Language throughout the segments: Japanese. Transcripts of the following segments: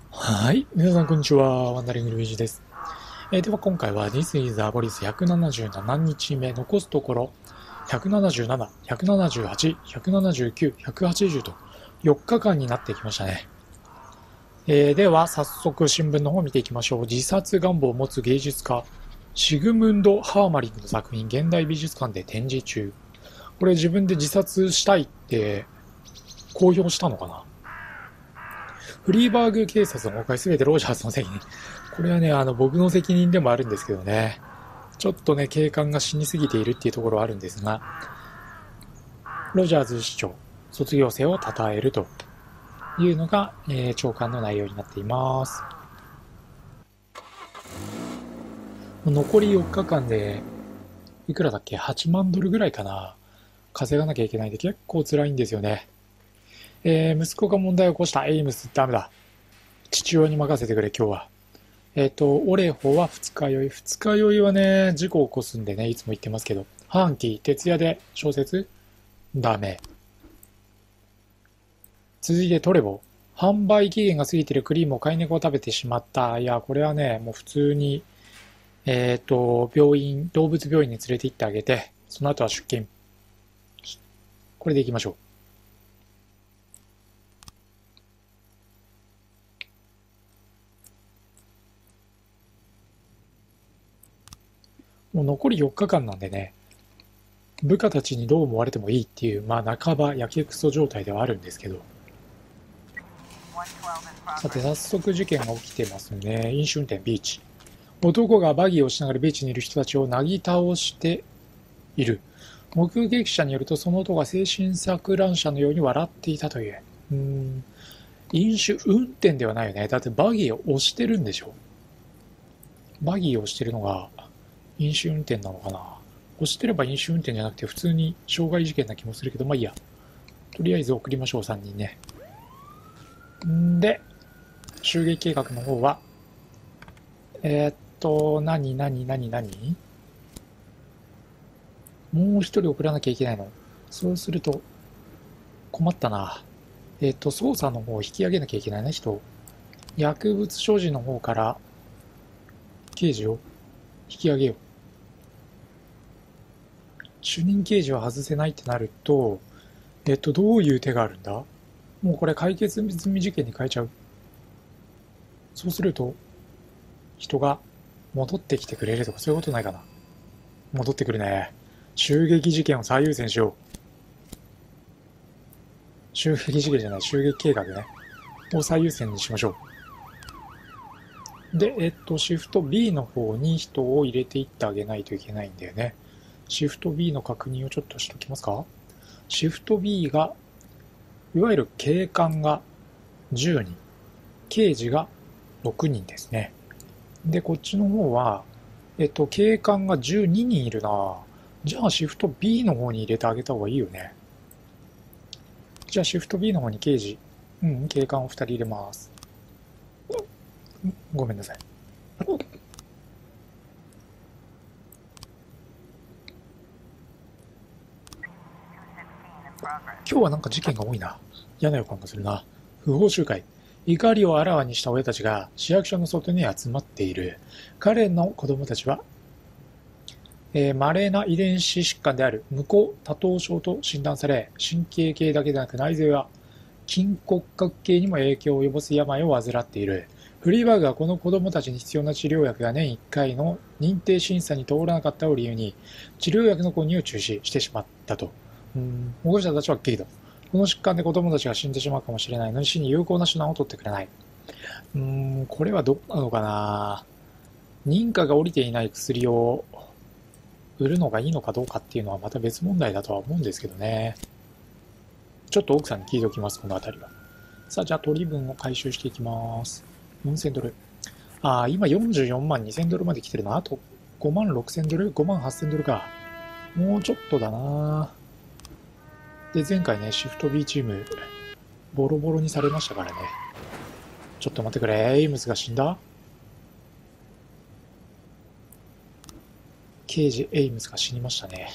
はい。皆さん、こんにちは。ワンダリングルイージです。では、今回は This is a Boris 177日目、残すところ、177、178、179、180と4日間になってきましたね。では、早速新聞の方を見ていきましょう。自殺願望を持つ芸術家、シグムンド・ハーマリングの作品、現代美術館で展示中。これ自分で自殺したいって公表したのかな。フリーバーグ警察の崩壊すべてロジャースの責任。これはね、僕の責任でもあるんですけどね。ちょっとね、警官が死にすぎているっていうところはあるんですが、ロジャーズ市長、卒業生を称えるというのが、長官の内容になっています。残り4日間で、いくらだっけ ?8 万ドルぐらいかな。稼がなきゃいけないんで結構辛いんですよね。息子が問題を起こした。エイムスダメだ。父親に任せてくれ、今日は。オレホは二日酔い。二日酔いはね、事故を起こすんでね、いつも言ってますけど。ハンキー、徹夜で小説ダメ。続いてトレボ。販売期限が過ぎているクリームを飼い猫を食べてしまった。いや、これはね、もう普通に、病院、動物病院に連れて行ってあげて、その後は出勤。これで行きましょう。もう残り4日間なんでね、部下たちにどう思われてもいいっていう、まあ半ばやけくそ状態ではあるんですけど。さて、早速事件が起きてますね。飲酒運転、ビーチ。男がバギーをしながらビーチにいる人たちをなぎ倒している。目撃者によると、その男が精神錯乱者のように笑っていたという。飲酒運転ではないよね。だってバギーを押してるんでしょ。バギーを押してるのが飲酒運転なのかな。押してれば飲酒運転じゃなくて普通に傷害事件な気もするけど、まあいいや。とりあえず送りましょう、3人ね。で、襲撃計画の方は、何もう一人送らなきゃいけないの。そうすると、困ったな。捜査の方を引き上げなきゃいけないね、人。薬物所持の方から、刑事を引き上げよう。主任刑事は外せないってなると、どういう手があるんだ。もうこれ解決済み事件に変えちゃう。そうすると、人が戻ってきてくれるとかそういうことないかな。戻ってくるね。襲撃事件を最優先しよう。襲撃事件じゃない、襲撃計画ね。を最優先にしましょう。で、シフト B の方に人を入れていってあげないといけないんだよね。シフト B の確認をちょっとしときますか。シフト B が、いわゆる警官が10人、刑事が6人ですね。で、こっちの方は、警官が12人いるな。じゃあシフト B の方に入れてあげた方がいいよね。じゃあシフト B の方に刑事、警官を2人入れます。ごめんなさい。今日はなんか事件が多いな。嫌な予感がするな。不法集会。怒りをあらわにした親たちが市役所の外に集まっている。彼の子供たちは、稀な遺伝子疾患である無根多頭症と診断され、神経系だけでなく内臓や筋骨格系にも影響を及ぼす病を患っている。フリーバーグはこの子供たちに必要な治療薬が年1回の認定審査に通らなかったを理由に、治療薬の購入を中止してしまったと。保護者たちはっきりと。この疾患で子供たちが死んでしまうかもしれないのに死に有効な手段を取ってくれない。これはどうなのかな。認可が下りていない薬を売るのがいいのかどうかっていうのはまた別問題だとは思うんですけどね。ちょっと奥さんに聞いておきます、このあたりは。さあ、じゃあ取り分を回収していきます。4000ドル。今44万2000ドルまで来てるな。あと5万6000ドル ?5 万8000ドルか。もうちょっとだな。で、前回ね、シフト B チーム、ボロボロにされましたからね。ちょっと待ってくれ。エイムズが死んだ。刑事エイムズが死にましたね。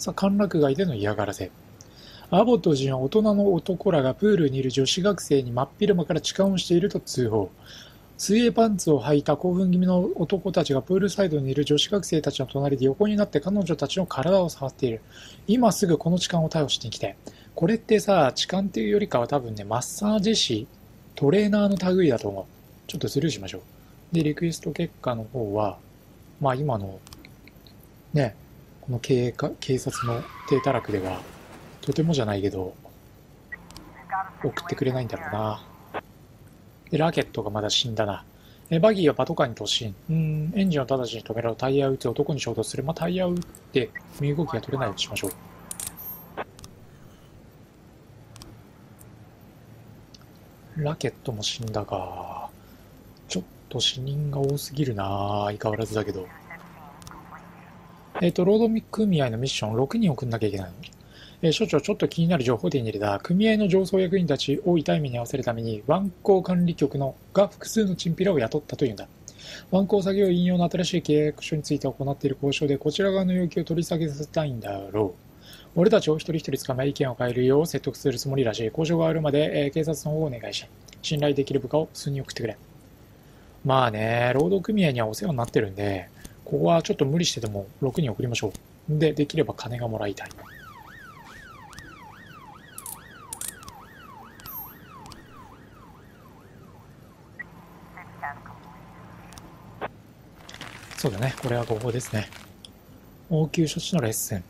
さあ、歓楽街での嫌がらせ。アボット夫人は大人の男らがプールにいる女子学生に真っ昼間から痴漢をしていると通報。水泳パンツを履いた興奮気味の男たちがプールサイドにいる女子学生たちの隣で横になって彼女たちの体を触っている。今すぐこの痴漢を逮捕してきて。これってさ、痴漢っていうよりかは多分ね、マッサージ師、トレーナーの類だと思う。ちょっとスルーしましょう。で、リクエスト結果の方は、まあ今の、ね、この警察の低たらくでは、とてもじゃないけど、送ってくれないんだろうな。で、ラケットがまだ死んだな。バギーはパトカーに突進。エンジンを直ちに止めろ。タイヤを打つ。男に衝突する。まあ、タイヤを打って、身動きが取れないようにしましょう。ラケットも死んだか。ちょっと死人が多すぎるな。相変わらずだけど。労働組合のミッション6人送んなきゃいけないの。所長、ちょっと気になる情報を手に入れた。組合の上層役員たちを痛い目に遭わせるために、湾口管理局が複数のチンピラを雇ったというんだ。湾口作業員用の新しい契約書について行っている交渉で、こちら側の要求を取り下げさせたいんだろう。俺たちを一人一人捕まえ意見を変えるよう説得するつもりらしい。交渉が終わるまで、警察の方をお願いし、信頼できる部下を数人送ってくれ。まあね、労働組合にはお世話になってるんで、ここはちょっと無理してでも6人送りましょう。で、できれば金がもらいたい。そうだね。これは合法ですね。応急処置のレッスン。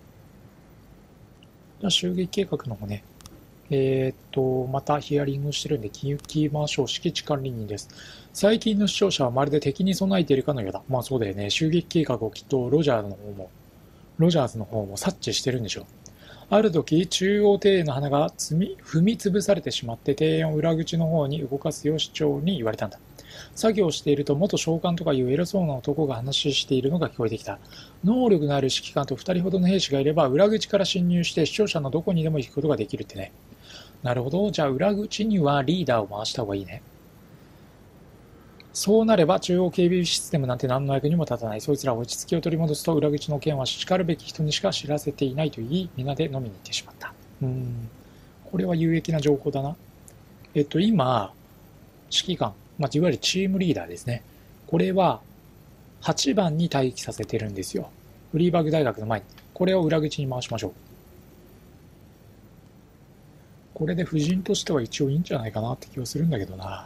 じゃあ、襲撃計画の方ね。またヒアリングしてるんで聞きましょう。敷地管理人です。最近の視聴者はまるで敵に備えているかのようだ。まあそうだよね。襲撃計画をきっとロジャーズの方も察知してるんでしょう。ある時、中央庭園の花が踏み潰されてしまって庭園を裏口の方に動かすよう市長に言われたんだ。作業していると元将官とかいう偉そうな男が話しているのが聞こえてきた。能力のある指揮官と2人ほどの兵士がいれば裏口から侵入して視聴者のどこにでも行くことができるってね。なるほど。じゃあ裏口にはリーダーを回した方がいいね。そうなれば中央警備システムなんて何の役にも立たない。そいつら落ち着きを取り戻すと裏口の件は叱るべき人にしか知らせていないと言い、皆で飲みに行ってしまった。これは有益な情報だな。今、指揮官、いわゆるチームリーダーですね。これは8番に待機させてるんですよ。フリーバーグ大学の前に。これを裏口に回しましょう。これで夫人としては一応いいんじゃないかなって気がするんだけどな。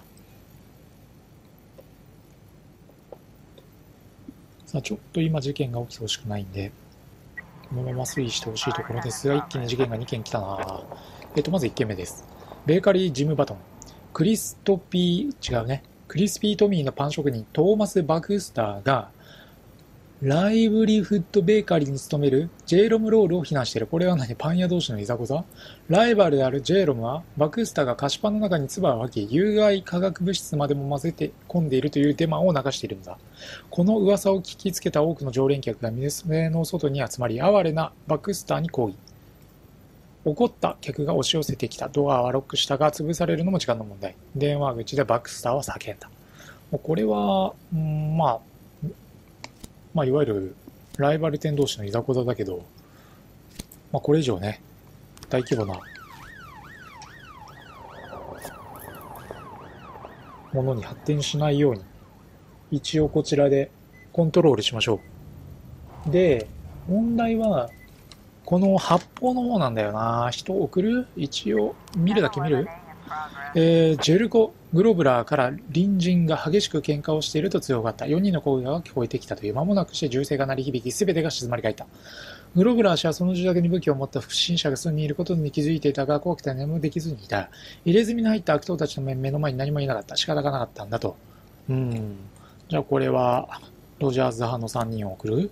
さあ、ちょっと今事件が起きてほしくないんで、このまま推移してほしいところですが、一気に事件が2件来たな。まず1件目です。ベーカリージムバトン。クリスピートミーのパン職人トーマス・バクスターがライブリフッドベーカリーに勤めるジェイロム・ロールを非難している。これは何？パン屋同士のいざこざ？ライバルであるジェイロムはバクスターが菓子パンの中に唾を吐き有害化学物質までも混ぜて込んでいるというデマを流しているんだ。この噂を聞きつけた多くの常連客が店の外に集まり哀れなバクスターに抗議。怒った客が押し寄せてきた。ドアはロックしたが潰されるのも時間の問題。電話口でバクスターは叫んだ。これは、いわゆるライバル店同士のいざこざだけど、これ以上ね、大規模なものに発展しないように、一応こちらでコントロールしましょう。で、問題は、この発砲の方なんだよな。人を送る？一応、見るだけ見る？ジェルコ・グロブラーから隣人が激しく喧嘩をしていると通報があった。4人の声が聞こえてきたという。間もなくして銃声が鳴り響き、すべてが静まり返った。グロブラー氏はその住宅に武器を持った不審者が数人いることに気づいていたが、怖くて何もできずにいた。入れ墨の入った悪党たちの目の前に何もいなかった。仕方がなかったんだと。じゃあこれは、ロジャーズ派の3人を送る？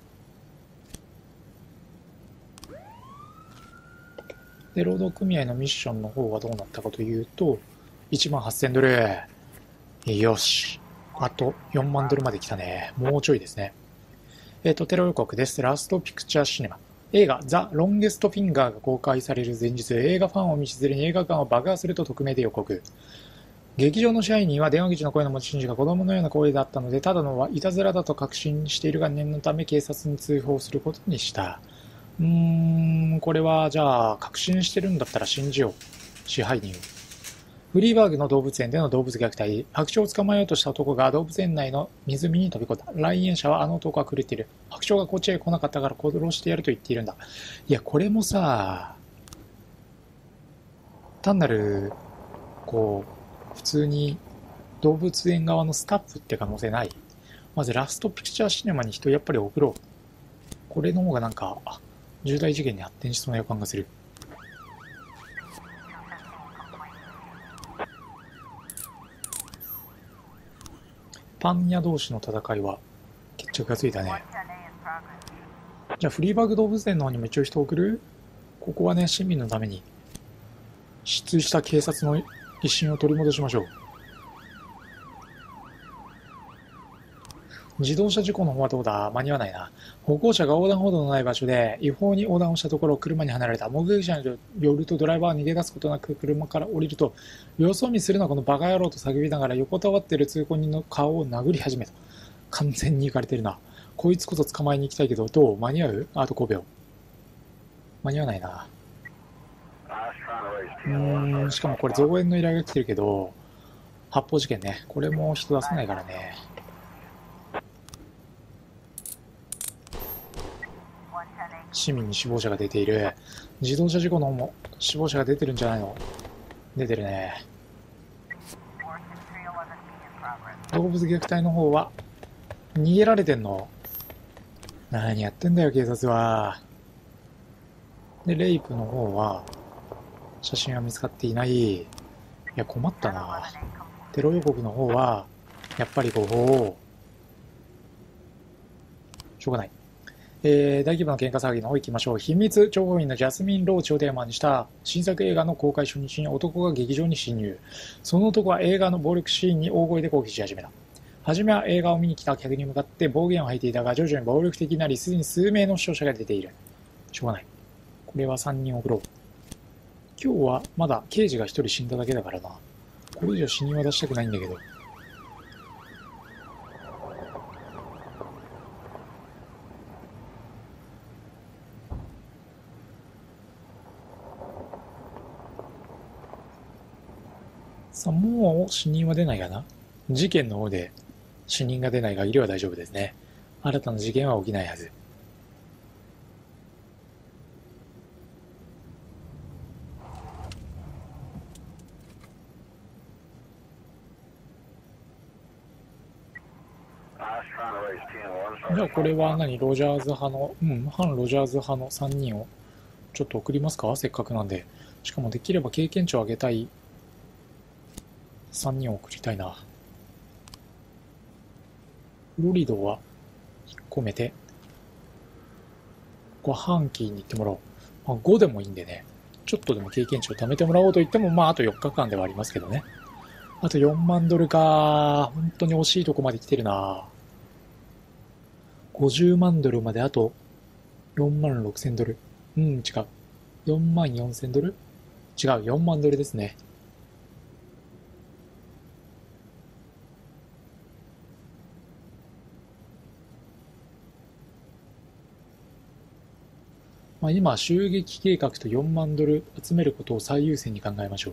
で、労働組合のミッションの方はどうなったかというと、18,000ドル。よし。あと4万ドルまで来たね。もうちょいですね。テロ予告です。ラストピクチャーシネマ。映画ザ・ロンゲスト・フィンガーが公開される前日、映画ファンを道連れに映画館を爆破すると匿名で予告。劇場の支配人は電話口の声の持ち主が子供のような声だったので、ただのいたずらだと確信しているが念のため警察に通報することにした。 これはじゃあ確信してるんだったら信じよう。支配人を。フリーバーグの動物園での動物虐待。白鳥を捕まえようとした男が動物園内の湖に飛び込んだ。来園者はあの男は狂っている。白鳥がこっちへ来なかったから殺してやると言っているんだ。いや、これもさ、単なる、普通に動物園側のスタッフって可能性ない？まずラストピクチャーシネマに人やっぱり送ろう。これの方がなんか、重大事件に発展しそうな予感がする。パン屋同士の戦いは決着がついたね。じゃあフリーバーグ動物園の方にも一応人を送る？ここはね、市民のために失墜した警察の威信を取り戻しましょう。自動車事故の方はどうだ？間に合わないな。歩行者が横断歩道のない場所で違法に横断をしたところ車にはねられた。目撃者によるとドライバーは逃げ出すことなく車から降りると、よそ見するなこのバカ野郎と叫びながら横たわっている通行人の顔を殴り始めた。完全に行かれてるな。こいつこそ捕まえに行きたいけど、どう？間に合う？あと5秒。間に合わないな。しかもこれ増援の依頼が来てるけど、発砲事件ね。これも人出せないからね。市民に死亡者が出ている。自動車事故の方も死亡者が出てるんじゃないの？出てるね。動物虐待の方は逃げられてんの？何やってんだよ警察は。でレイプの方は写真は見つかっていない。いや困ったな。テロ予告の方はやっぱり誤報。しょうがない。大規模な喧嘩騒ぎの方行きましょう。秘密諜報員のジャスミン・ローチをテーマにした新作映画の公開初日に男が劇場に侵入。その男は映画の暴力シーンに大声で抗議し始めた。はじめは映画を見に来た客に向かって暴言を吐いていたが、徐々に暴力的になり、すでに数名の死傷者が出ている。しょうがない。これは3人送ろう。今日はまだ刑事が1人死んだだけだからな。これ以上死人は出したくないんだけど。さあ、もう死人は出ないかな。事件の方で死人が出ない限りは大丈夫ですね。新たな事件は起きないはず。じゃあこれは何？ロジャーズ派の、反ロジャーズ派の3人をちょっと送りますか？せっかくなんで。しかもできれば経験値を上げたい3人を送りたいな。フロリドは引っ込めて、ここはハンキーに行ってもらおう。5でもいいんでね。ちょっとでも経験値を貯めてもらおうと言っても、あと4日間ではありますけどね。あと4万ドルか。本当に惜しいとこまで来てるな。50万ドルまであと4万6千ドル。違う。4万4千ドル？違う、4万ドルですね。今、襲撃計画と4万ドル集めることを最優先に考えましょう。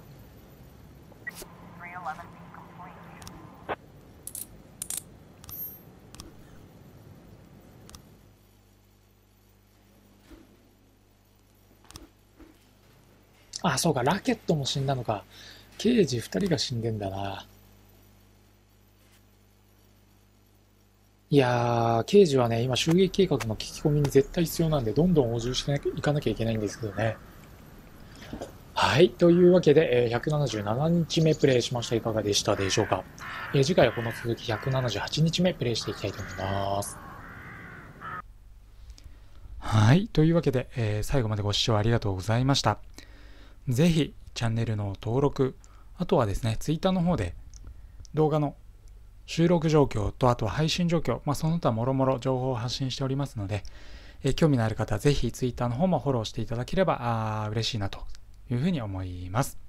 そうか、ラケットも死んだのか。刑事2人が死んでんだな。いやー、刑事はね、今襲撃計画の聞き込みに絶対必要なんで、どんどん補充していかなきゃいけないんですけどね。はい。というわけで、177日目プレイしました。いかがでしたでしょうか。次回はこの続き178日目プレイしていきたいと思います。はい。というわけで、最後までご視聴ありがとうございました。ぜひ、チャンネルの登録、あとはですね、Twitter の方で動画の収録状況と、あとは配信状況、その他もろもろ情報を発信しておりますので、興味のある方はぜひ Twitter の方もフォローしていただければ嬉しいなというふうに思います。